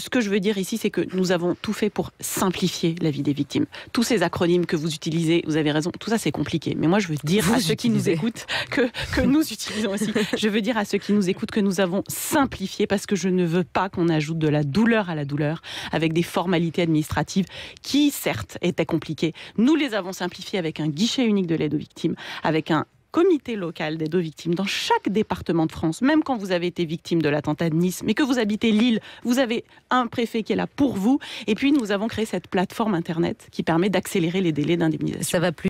ce que je veux dire ici, c'est que nous avons tout fait pour simplifier la vie des victimes. Tous ces acronymes que vous utilisez, vous avez raison, tout ça c'est compliqué. Mais moi je veux dire à ceux qui nous écoutent que nous utilisons aussi. Je veux dire à ceux qui nous écoutent que nous avons simplifié parce que je ne veux pas qu'on ajoute de la douleur à la douleur avec des formalités administratives qui certes étaient compliquées. Nous les avons simplifiées avec un guichet unique de l'aide aux victimes, avec un comité local d'aide aux victimes dans chaque département de France, même quand vous avez été victime de l'attentat de Nice, mais que vous habitez Lille, vous avez un préfet qui est là pour vous. Et puis nous avons créé cette plateforme internet qui permet d'accélérer les délais d'indemnisation. Ça va plus